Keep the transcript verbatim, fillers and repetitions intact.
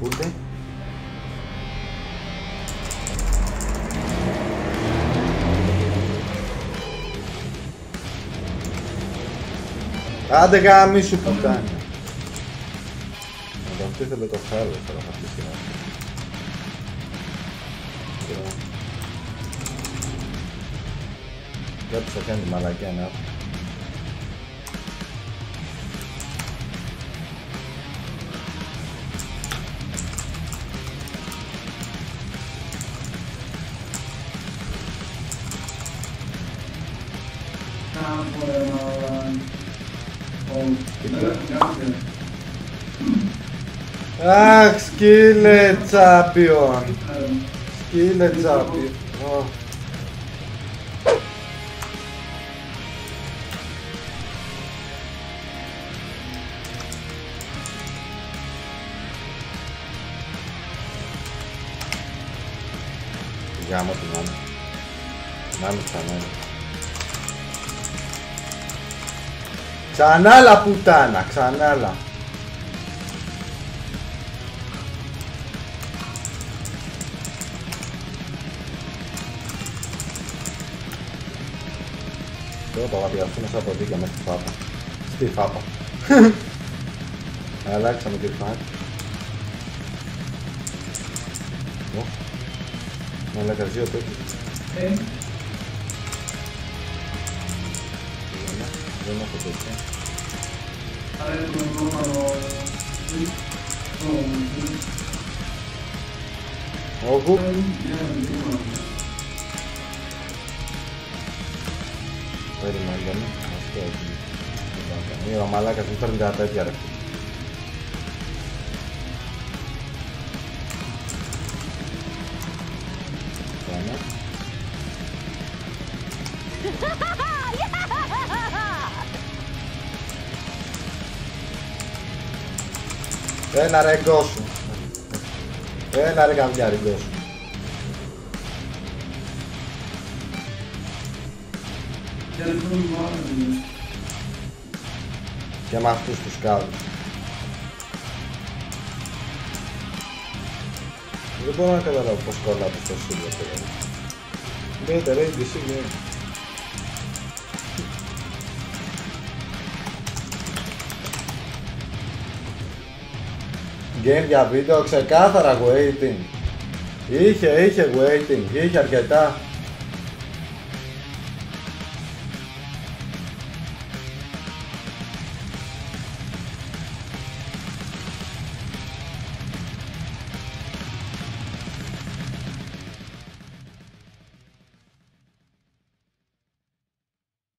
Ούτε. Άντε γάμισου πουτάνια. Να το ήθελε το χάρος τώρα με αυτή τη σειρά. Κάτι θα κάνει τη μαλακιά να. Αχ, σκύλε τσάπιον. Σκύλε τσάπιον. Γάμο του μάνα. Μάνα ξανά. Ξανάλα πουτάνα, ξανάλα. Τώρα θα παπιαστούμε σαν ποντίκια μέσα στη φάπα. Στη φάπα. Αλλάξαμε τη φάπα. Μαλάκα δύο τέτοιες. Δεν έχω τέτοια. Όπου. Περιμένουμε. Αυτό έχει. Μία ο μαλάκας μου φέρνει τα τέτοια ρε. Ένα ρε γκώσου. Ένα ρε καμιάρι γκώσου. Και με αυτούς τους κάδους. Δεν μπορώ να καταλάβω πως κολλάτε στο σίλιο τώρα. Μπείτε ρε, ντι σι ναι. Game για βίντεο ξεκάθαρα waiting. Είχε, είχε waiting, είχε αρκετά.